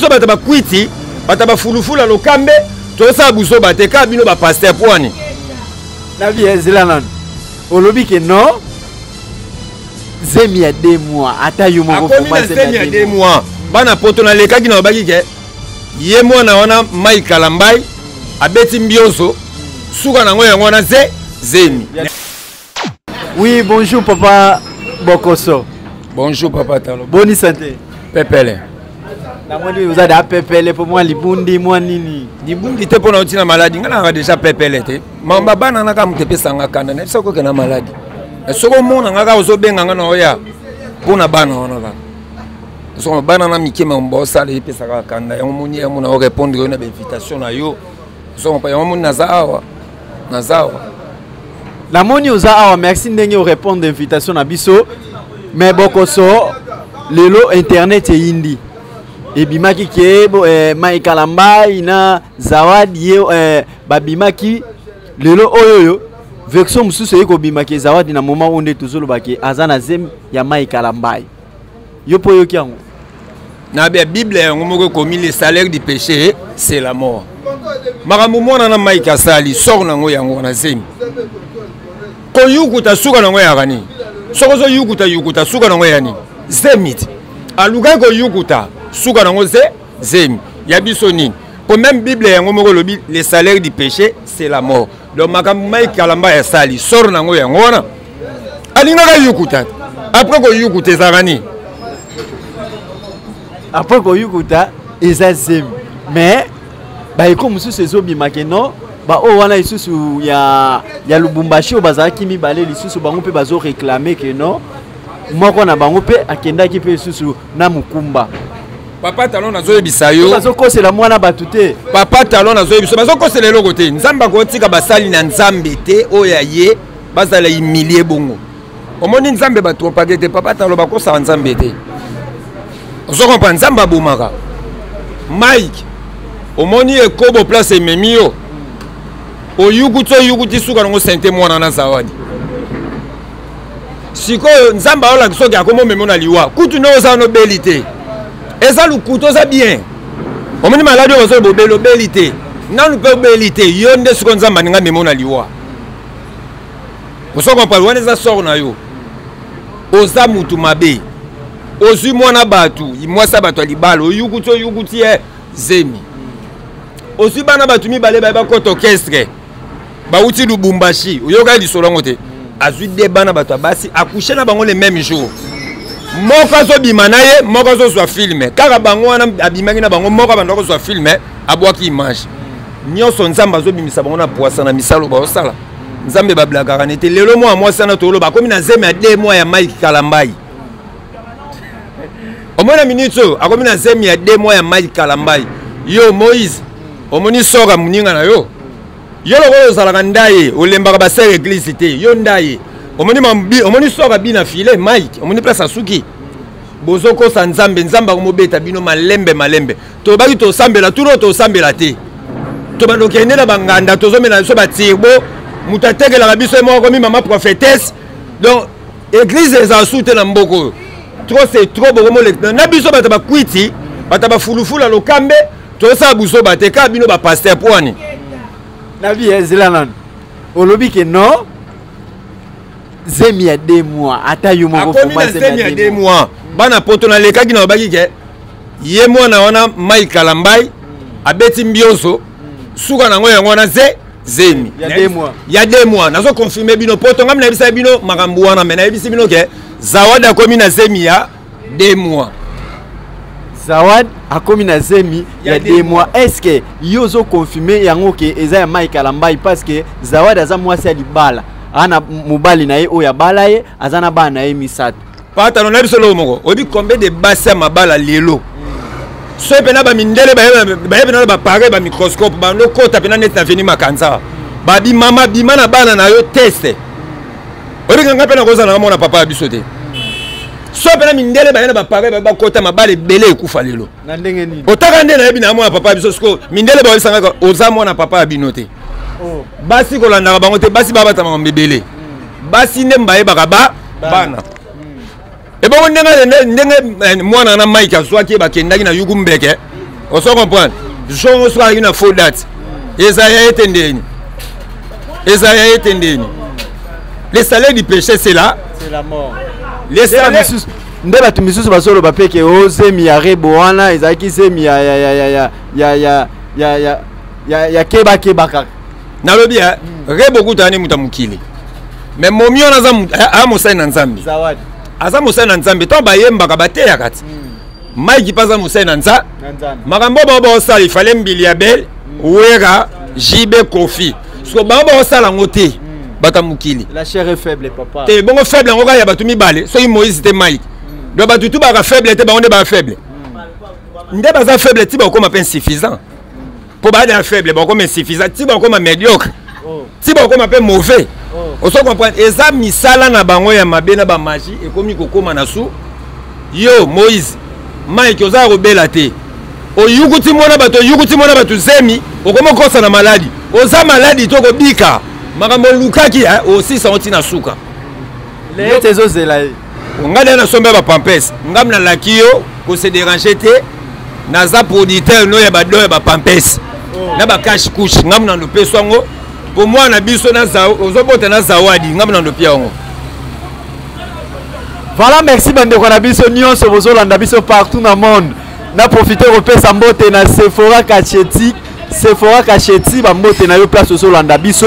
bata ba kwiti bata ba fulufula lokambe to sa buso bateka bino ba pasteur poani na bien zelanan olobi ke non Zemi a 2 mois ata yo mo ko ma Zemi a 2 mois bana poto na lekaki na baki ke ye mwana wana Mai Kalambai abeti mbioso suka na ngoya ngona Zemi. Oui, bonjour papa Bokoso. Bonjour papa Talo. Bonne santé. Pepele. Na mwandi vous avez pepele pour moi libundi moi nini. Libundi te pona otina maladie ngana nga déjà pepele te. Mamba bana na kam tepesa nga kanda na soko ke na maladie. Soko mona nga ozo benga nga na oya pona bana wana ka. Soko bana na mikema mbosa le pesa ka kanda ya moni ya mona o répondre na invitation na yo. Soko pa ya moni nazawa. La moni oza awa merci ndenge o répondre invitation na biso. Mais Bokoso lelo internet e indi. Ebimaki ke Mai Kalambai na Zawadi ye babimaki lelo oyoyo version mususu yeko bimaki Zawadi na moment onde tuzolo baki azana zem ya Mai Kalambai. Yo po yo kiango. Na bien Bible yango moko komi le salaire du péché c'est la mort. Maramu mona na Mai Kasali sort nango yango na zemi. Ko yukuta suka nango ya gani. Sokozo yukuta suka nango yani. Zemit. Aluga ko yukuta suka nango zemi. Yabiso nini. Pour même Bible yango moko lobi le salaire du péché c'est la mort. Donc makambo Mai Kalamba ya sali sort nango yango wana. Alinga ka yukuta. Après ko yukuta zagani. Après ko yukuta eza zemi. Mais ba eko mususu ezobimaki non ba o wana isusu ya Lubumbashi o bazaki mibale lisusu bango pe bazo réclamer que non moko na bango pe akendaki pe isusu na Mukumba. Papa Talon nazo yebisa yo bazo kosela mwana batute. Papa Talon nazo yebisa bazo kosela eloko te nzamba ko tika basali na nzambe te oya ye bazala humilier bongo. Omoni nzambe ba propagate te Papa Talon ba kosa nzambe te. Ozo comprendre nzamba bomaka. Mike omoni ekobo place ememio oyuguti suka ngo sente mwana na Zawadi siko nzamba ola kisoki akomo memo na liwa kutu no za no belité eza lukuto za bien omoni maladi ozo bobelo belité nanu pe belité yonde siko nzamba ninga memo na liwa osoko pa wana za soro na yo oza mutu mabe ozui mwana batu imwasa batu alibalo oyuguti zemi aussi bana batumi balé ba koto orchestre ba uti Lubumbashi oyoka di solongo te azui de bana bato basi accoucher na bango le même jour moko zo bimanaye moko zo soit filmé kaka bango wana abimaki na bango moko bandoko soit filmé abwaki image nyonso nzamba zo bimisa bango na poisa na misalo ba osala nzambe ba blaka nete lelo mo amwasa na tolo ba komi na zeme ya 2 mois ya Mai Kalambai omona minito akomi na zeme ya 2 mois ya Mai Kalambai yo Moïse omoni soka muninga na yo loko ozalaka ndaye olembaka basere église te yo ndaye omoni soka bina file Mike omoni place asuki bozokosa nzambe akomobeta bino malembe tobaki tosambela tuno tosambela te tobandokende na banganda tozomela biso batirbo mutu atekelaka biso moko komi mama prophétesse donc église ezala su te na mboko oyo trop c'est trop bokomoleka na biso bato bakwiti bato bafulufula lokambe tosa buso bateka bino ba pasteur poani na bien zelanan olobi ke non Zemi a 2 mois ata yo moko ko Zemi a 2 mois bana poto na lekaki na baki ke ye mwana wana Mai Kalambai abeti mbioso suka na ngoya ngona Zemi ya 2 mois ya 2 mois nazo confirmer bino poto ngam na bisa bino makambu wana mais na bisa bino ke Zawadi akomi na Zemi ya 2 mois Zawadi akomi na Zemi ya 2 mois. Est-ce que yozo confirmer yango ke eza ya Mai Kalambai parce que Zawadi aza mwasi ya libala ana mobali na ye oya bala ye azana bana ye misatu pata no na biso lo moko obi combien de basa mabala lelo so pena ba mindele ba pena ba pare ba microscope ba no kota pena net na veni makanza ba bi mama bi mana bana na yo test obi nganga pena koza na mona papa biso te so pena mindele ba pare ba kota mabale belé ekufa lelo na ndenge nini otaka nde na yebi na mona papa biso sko mindele ba osanga oza mona papa binote oh basi kolanda bango te basi babata ma mbebele basi nde mbaye bakaba bana e bongo ndenge mwana na Mike azwaki bakendaki na yugumbeke On se comprend. Je reçois une fausse date. Esaïa est indéni. Esaïa est indéni. Le salaire du péché, c'est là. C'est la mort. Les salaires. Ndeba tumisusu basolo bapeke oze mi areboana ezaki se mi ya keba kaka. Nalobia rebo kutani mutamukili. Mais momi on a Moussa na Nzambi. Zawadi. Aza Moussa na Nzambi to bayemba ka bateya kati. Maiki paza Moussa na Nzambi. Makambo baba osala ifale mbili ya bel wera jibe kofi. So baba osala ngote batamukili. La chair est faible papa. Te bongo faible ngoka ya batumi bale. So Moïse te Maiki. Do batutu ba faible te ba onde ba faible. Nde baza faible ti ba ko ma insuffisant. Pour ba de faible ba ko ma insuffisant ti ba ko ma médiocre. Ti ba ko ma pe mauvais. On se comprend. Eza misala na bango ya mabe na ba magie et komi kokoma na su. Yo Moïse, Mike oza robela te. O yukuti mona bato zemi, okoma kosa na maladi. Oza maladi to ko bika. Makambo lukaki aussi santi na suka. Les tezo zela. Ngada na sombe ba pampes. Ngam na lakio ko se déranger te. Naza producteur no ya ba do ya ba pampes. Na ba cash couche ngam na lope songo. Pour moi, na biso na za ozobota na zawadi ngam na ndopia ngo. Voilà, merci bande ko na biso nyonso bozolanda biso partout dans le monde. Na profiter repesa mbote na Sephora Kacheti ba mbote na yo place ozolanda biso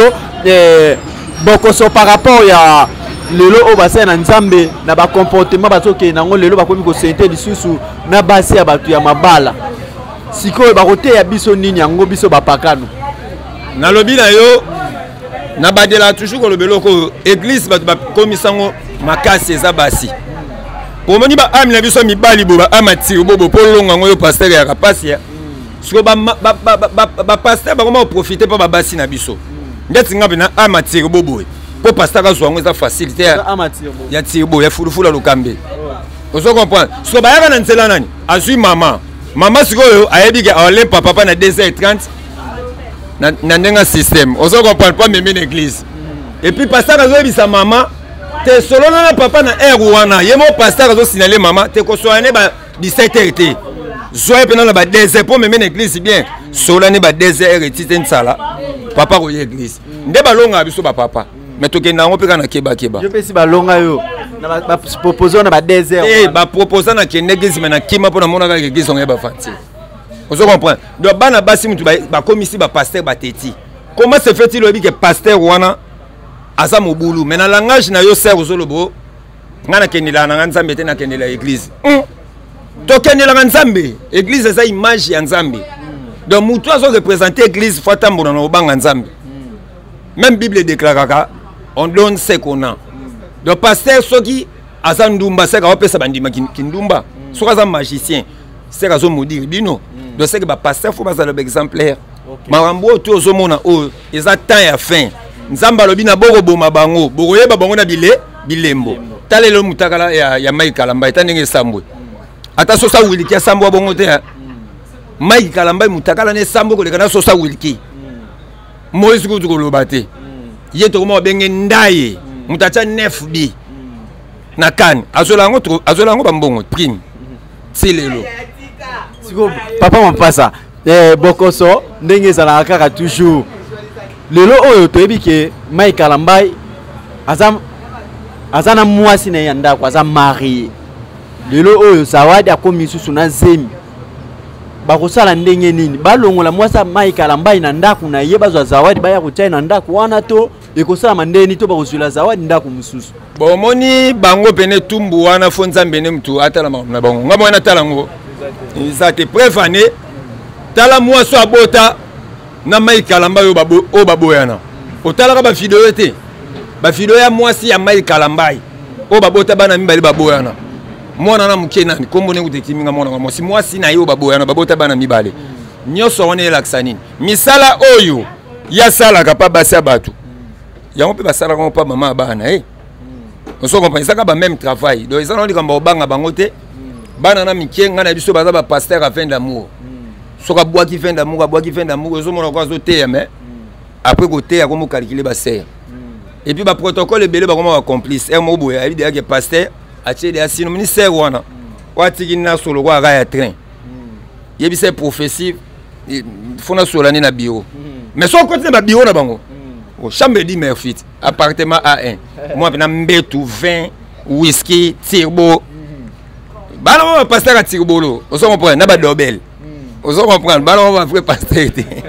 bokoso par rapport ya lelo o basa na Nzambe na ba comportement bazoke nango lelo bakomi ko sente lisusu na basi ya batu ya mabala. Sikoyo bakote ya biso nini yango biso bapakano. Na lobi na yo na badela toujours ko lobelo ko église batu ba komisango makasi eza basi. Pour moni ba amina biso mibali bo ba amati bobo polonga ngoyo pasteur ya kapasi ya. Siko ba pasteur ba comment profiter pa ba basi na biso. Ndeti ngabe na amati bobo. Po pasteur ka zo ngo eza facilité ya tibo ya fulufula lokambe. Ozo comprendre. Siko ba yaka na nzela nani? Azui mama. Mama siko yo ayebi ke ole papa na 2h30. Na ndenga système. Ozo comprendre pas même l'église. Et puis pasteur ka zo ebisa mama te solo na papa na wana yemo pasteur azo signaler maman te ko soane ba 17h te zoe pena na ba 2h pour même l'église bien solo ne ba 2h etite nsala papa ko l'église nde balonga biso ba papa mais to kenda ngo peka na keba je pesi balonga yo na ba proposer na ba 2h ba proposer na kende église mais na kima pour na mona ka église on ba fanti on se comprend do bana basi mutu ba komisi ba pasteur ba teti comment se fait-il obi que pasteur wana asa mobulu mais na langage na yo ser ozolobo ngana kendela na Nzambe te na kendela église to kendela na Nzambe église eza image ya Nzambe donc mutu azo représenter église faut tambola na obanga Nzambe même Bible déclare on donne ce qu'on a donc pasteur soki asa ndumba seka opesa bandima kindumba soki asa magicien seka zo modire bino donc c'est que ba pasteur faut bazala exemplaire marambo to ozomona o eza temps ya fin Nzamba lobi na boko boma bango boko yeba bango na bilembo talelo mutakala ya Mike Kalamba etandenge sambwe ata sosa wiliki sambwe bongo te Mike Kalamba mutakala ne sambwe ko lekana sosa wiliki Moïse ko tuko lobate yeto ko mo benge ndaye mutacha 9B na kan azolango bambongo prime silelo siko papa mpasa bokoso ndenge zala kaka toujours lelo oyo toyebi ke Mike Kalamba azana mwasi na yanda kwa za marié lelo oyo zawadi akomi susu na zemi bakosala ndenge nini balongola mwasa Mike Kalamba na ndaku na ye bazwa zawadi baya kuchai na ndaku wana to ekosala mandeni to bakosula zawadi ndaku mususu bomoni bango pene tumbu wana fo Nzambe ne mtu atala na bango ngamo na tala ngo izate prévané tala mwaso abota na Mike Kalamba yo baboyana otala ka ba video te ba video ya mwasi ya Mike Kalamba o babota bana mibali baboyana mwana na mukena ni kombo ne kutekiminga mwana wa mwasi na yo baboyana babota bana mibali nyoso wana elaksani misala oyo ya sala ka pa basa batu yango pe basala ko pa mama bana on se comprend ça ka ba même travail donc ils ont dit kamba obanga bango te bana na mikenga na biso baza ba pasteur à fin d'amour soka bois qui fait d'amour ils ont mon quoi zoter mais après côté à comment calculer ba serre et puis ba protocole belé ba comment complice et mo boya il dit que pasteur a tiré des signes ministère wana watiki na solo kwa ya train yebisa prophétie fona solani na bureau mais so côté na bureau na bango chambre dit Merfit appartement A1 moi na mbetu vin whisky turbo bana mo pasteur à turbolo on se comprend na ba dobel on se comprend bana mo va vrai pasteur.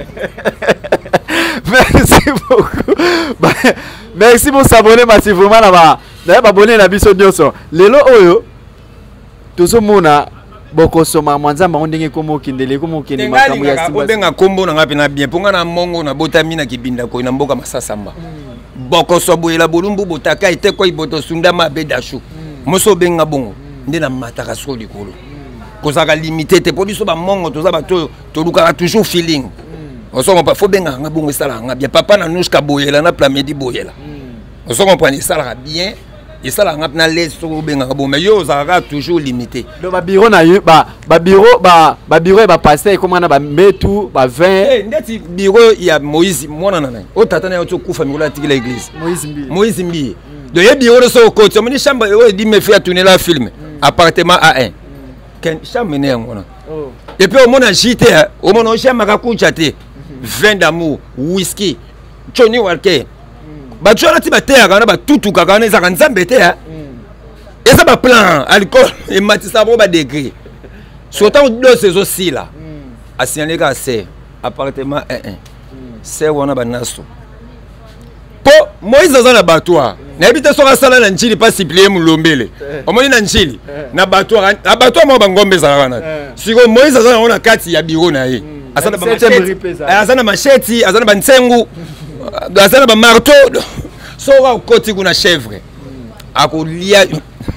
Merci beaucoup. Merci pour s'abonner massivement là-bas. D'ailleurs abonner na biso nyonso lelo oyo tozomona bokosoma mwanzamba ondenge komo kindele komo kende makambo ya simba obenga kombo na ngapi na bien ponga na mongo na botami na kibinda ko na mboka masasamba bokoso boyela bolumbu botaka ite ko iboto sunda mabe dashu moso benga bongo nde na mataka so likolo kozaka limité te po biso ba mongo toza bato toluka toujours feeling oso pas faut benga nga bongo sala nga bien papa na nushka boyela na plamedi boyela oso comprendre sala bien et ça la ngap na les so benga bon mais yo zaka toujours limité do ba bureau na yo ba bureau ba passer comment na ba metu ba 20 ndeti bureau ya Moïse mwana nana o tata na yo to kufa mikola tikila église Moïse mbi do ye bureau so ko to moni chambre o di me fait tourner la film appartement A1 ken chambre ne ngona et puis au mona JT au mona chambre ka kuchate vin d'amour whisky Johnny Walker bato na ti bateya kana batutuka kana ezaka nzambe te eza ba plan alcool et matisa bo ba degré surtout deux saisons si là asignalé ka c'est appartement 1 c'est wana banaso po Moïse azana batwa na ebite soka sala na njili pas siplier mulombele omoni na njili na batwa mo bangombe za kana siko Moïse azana ona kati ya bureau na ye azana macheti azana bantsengu azana ba marteau so wa koti kuna chèvre akolia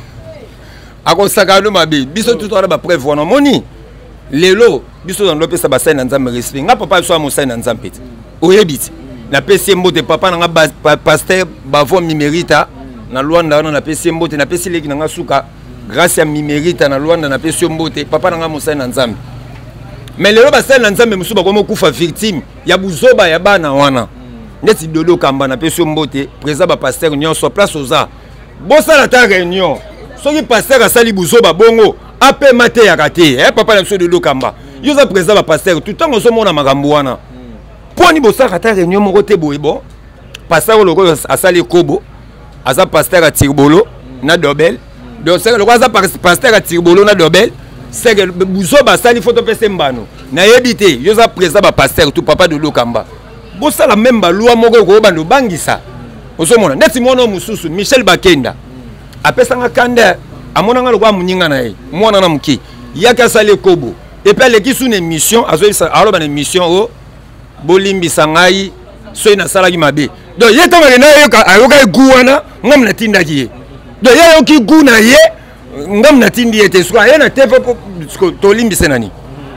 akosaka no mabe biso tout wana ba preuve wana moni lelo biso dans l'opesa ba saina nzambe respect nga papa so mo saina nzambe oyebiti na pesi mbote papa na nga pasteur bavo mimerita na Luanda na pesi mbote na pesi leki na nga suka grâce à mimerita na Luanda na pesi mbote papa na nga mo saina nzambe mais lelo ba saina nzambe musuba ko mo kufa victime ya buzoba ya bana wana ndeti dodo kamba na peso mbote président ba pasteur nyonso place oza bosala ta réunion soki pasteur asali buzoba bongo ape mate ya kate papa na peso dodo kamba yoza président ba pasteur tout temps oso mona makambo wana poni bosala ta réunion moko te boye bon pasteur loko asali kobo aza pasteur a tirbolo na dobel donc c'est loko aza pasteur a tirbolo na dobel c'est que buzoba asali photo pese mbano na yebite yoza président ba pasteur tout papa dodo kamba bosala même balua moko ko bando bangisa osomona neti mwana mususu Michel Bakenda apesanga kanda amona nga lokwa munyinga na ye mwana na muki yaka sale kobo et puis les qui sont une mission azoisa alo ba mission o bolimbisa ngai so ina sala ki mabe donc ye to ngena ye ka ayoka guwana ngam na tinda ki donc ye yo ki gu na ye ngam na tindi ete so ye na tefe to limbisa nani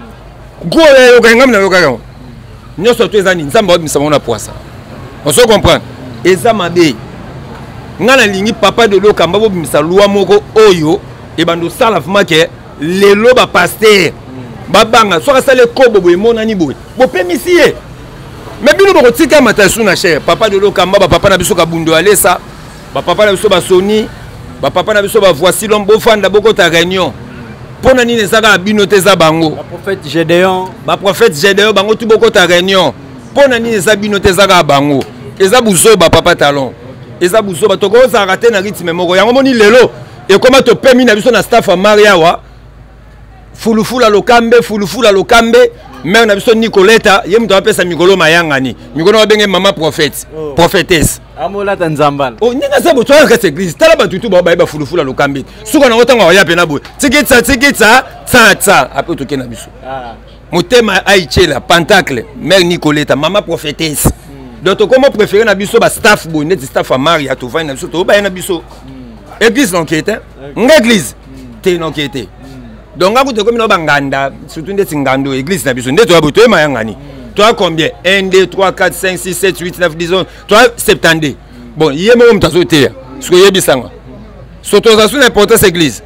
gu yo ka ngam na yo ka nous sommes tous amis, nous sommes en poisson. On se comprend. Et ça m'a dit, nous avons papa de l'eau, quand nous avons moko oyo, et ben nous savons que les lois va passer. Babanga, soit ça les kobo, mon ani boy. Bon, permissier. Mais bien nous tika matasu na cher. Papa de l'eau, kamba, papa na biso kabundo ale ça. Papa na biso ba Sony, papa na biso ba voici l'homme fanda boko ta réunion. Pona nini ezaka binote za bango ba prophète Gédéon bango tout boko ta réunion pona nini eza binote za bango eza buzoba papa talon eza buzoba to ko za rater na rythme moko yango moni lelo e koma to permis na biso na staff a Mariawa fulufula lokambe mère na biso Nicoletta ye mto apesa mikolo mayangani mikolo babenge mama prophète prophétesse amola tanzambala o ninga sabo to ka église tala batutu ba ba fulufula lokambe suka na otanga wa ya pena boy tikitsa tsa ape to kena biso motema aichela pentacle mère Nicoletta mama prophétesse donc to comment préférer na biso ba staff boy net staff a Maria to va na biso to ba na biso église l'enquête nga église te l'enquête donc à côté comme nous banganda surtout des ngando église na biso ndeto aboto mayangani toi combien 1 2 3 4 5 6 7 8 9 10 11 toi 70 bon yemo mtazotea ce que yebisanga sotoza sur l'importance église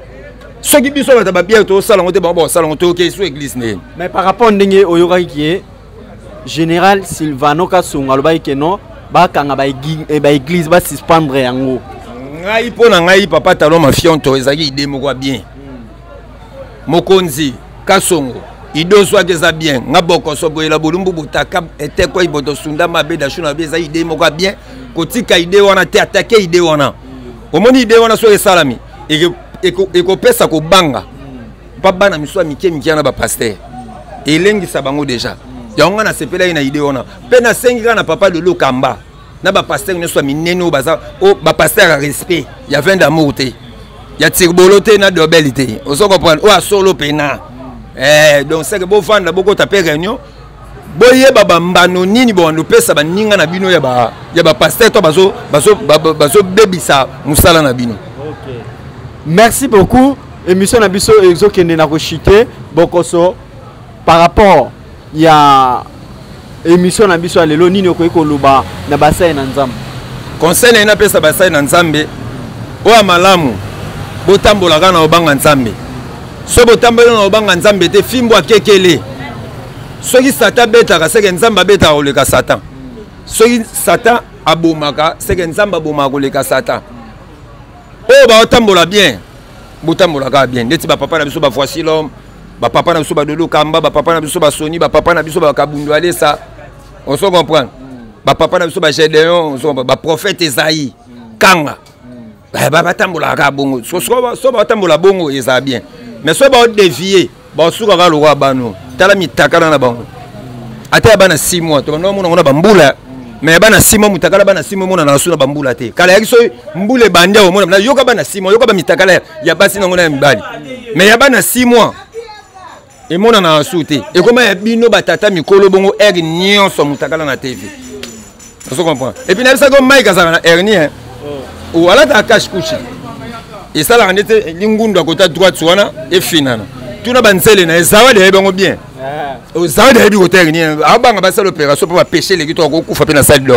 ce qui biso ba tabia to salon te bon salon to OK sur église ne mais par rapport ndenge oyoka qui est général Silvano Kasonga lo ba ikeno ba kanga ba église ba suspendre yango ngai pona ngai papa talon ma fianto ezaki idée moko bien Mokonzi Kasongo idée soit que ça bien nga boko so boyela bolumbu butaka était quoi iboto sunda mabe da shuna be za idée moko bien kotika idée wana te attaquer idée wana omoni idée wana so esalami et ko pesa ko banga pa bana miswa mike na ba pasteur elengi sa bango déjà yonga na sepela ina idée wana pe na sengi kana papa de lokamba na ba pasteur ne soit mineno baza o ba pasteur a respect ya vin d'amour te ya tirboloté na dobelité on se comprend o a solo pena donc c'est que bon fan da boko taper réunion boye baba mbano nini bo ndo pesa ba ninga na bino ya ba pasteur to bazo bebisa musala na bino. OK. Merci beaucoup. Émission na biso exokende na ko chiter bokoso par rapport ya émission na biso lelo nini ko loba na basai na nzambe. Conseil na pesa basai na nzambe o malamu botambola kana obanga nzambe. So botambola na obanga nzambe te fimbo akekele. Soki Satan betaka seke nzamba beta oleka Satan. Soki Satan abomaka seke nzamba abomaka oleka Satan. Oh ba otambola bien. Botambola ka bien. Neti ba papa na biso ba voici l'homme. Ba papa na biso ba dodo kamba, ba papa na biso ba Sony, ba papa na biso ba kabundu alesa. On se comprend. Ba papa na biso ba Gédéon, on se comprend. Ba prophète Esaïe. Kanga. Ba tambola ka bongo. So ba tambola bongo eza bien. Mais so ba dévier, ba suka ka lokwa bano. Tala mitakala na bango. Ata bana 6 mois, to no mona bambula. Mais bana 6 mois mutakala bana 6 mois mona na suna bambula te. Kala yakiso mbule bandia o mona na yoka bana 6 mois, yoka ba mitakala ya basi na ngona mbali. Mais ya bana 6 mois. Et mona na sute. Et comment ya bino batata mikolo bongo nyonso mutakala na TV. On se comprend. Et puis na bisa ko Mike azana erni hein. Ou ala ta cache couche. Et ça la rendete lingundu à côté droite wana et finana. Tout na banzele na ezawa de bango bien. Au zawa de bi côté ni abanga ba ça l'opération pour pêcher les gito ko kufa pe na salle d'or.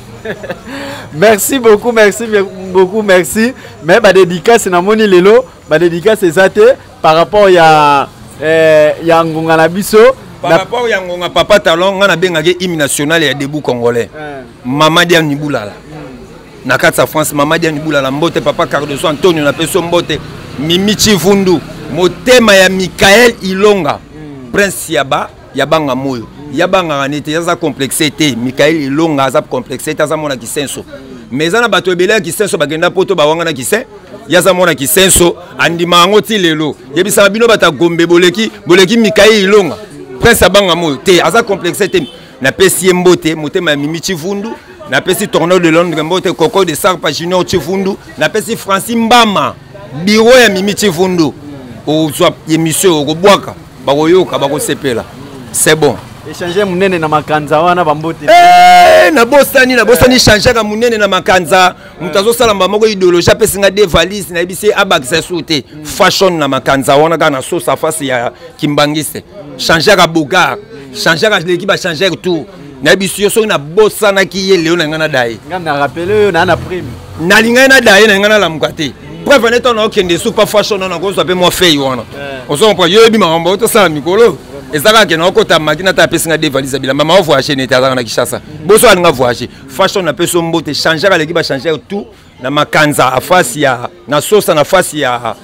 Merci beaucoup, merci. Mais ba dédicace na moni lelo, ba dédicace ezate par rapport ya ngonga na biso. Par rapport ya ngonga papa talon nga na bengake hymne national ya debout congolais. Mama Dia Nibulala. Na katsa France Mama Dia Nibulala mbote papa Cardoso Antonio na peso mbote Mimi Chivundu. Motema ya Michael Ilonga Prince Yabanga moyo Yabanga anete yaza complexité Michael Ilonga aza complexité aza mona kisenso mais ana bato ebele kisenso bagenda poto bawanga na kisen yaza mona kisenso andima ngo ti lelo yebisa bino bata gombe boleki Michael Ilonga Prince Yabanga moyo te aza complexité na pesi mbote motema ya Mimi Chivundu na pesi Tournoi de Londres mbote Coco de Sarpa Junior Chivundu na pesi Francis Mbama biro ya Mimi Chivundu au soit émission au boaka bakoyoka bakosepela c'est bon échanger munene na makanza wana bambote na bosani changer ka munene na makanza mutazo sala mbamoko idéologie apesinga de valise na ibisi abakisa soute fashion na makanza wana kana so sa face ya kimbangiste changer ka boga changer ka l'équipe ba changer tout na ibisi so na bosana ki ye leo na ngana dai ngana rappeler na prime na linga na dai na ngana la mukate preuve n'est on okende super fashion na ko so pe mo fei wana on so on yo bi mambo to sa mikolo ezaka ke na okota makina ta pesinga de valise bila mama voyager ne tazana na Kishasa boso alinga voyager fashion na peso mbote changer ka l'équipe changer tout na makanza afasi ya na sosa na fasi ya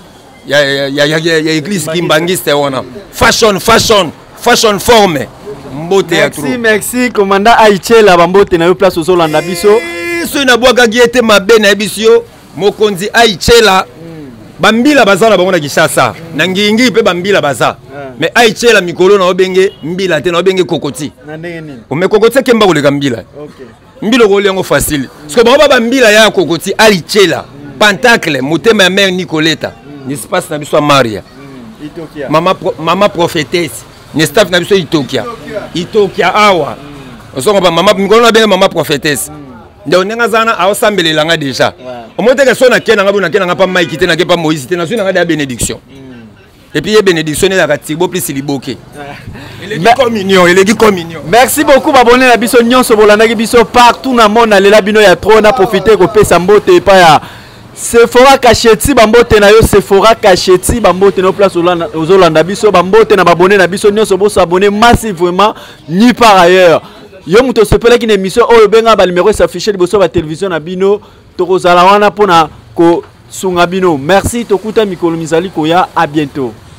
église kimbangiste wana fashion forme mbote ya trop merci commandant Aichela bambote na yo place au Zolanda biso so na bwaka giete mabe na biso mokonzi Aichela bambila bazala bango na Kishasa na ngingi pe bambila baza mais Aichela mikolo na obenge mbila te na obenge kokoti na ndenge nini o me kokoti kemba koleka mbila OK mbilo ko lengo facile parce que ba bambila ya kokoti Aichela pentacle motema ya mère Nicoleta ni espace na biso Maria Itokia mama prophétesse ni staff na biso Itokia awa osongo ba mama mikolo na benga mama prophétesse ndio nenga zana aosambela nga déjà omoteka so na kena nga pa Mike te na ke pa Moïse te na so na nga bénédiction et puis bénédiction na ka tibo plus liboke eleki communion merci beaucoup babonné na biso nyonso bolandaki biso partout na monde lela bino ya trop na profiter ko pesa mbote pa ya Sephora Kacheti bambote na yo Sephora Kacheti bambote no place ozolanda biso bambote na babonné na biso nyonso bo s'abonner massivement ni par ailleurs. Yo muto sepela ki na émission oyo benga ba numéro s'afficher liboso ba télévision na bino tokozala wana pona ko sunga bino. Merci tokuta mikolo mizali koya, à bientôt.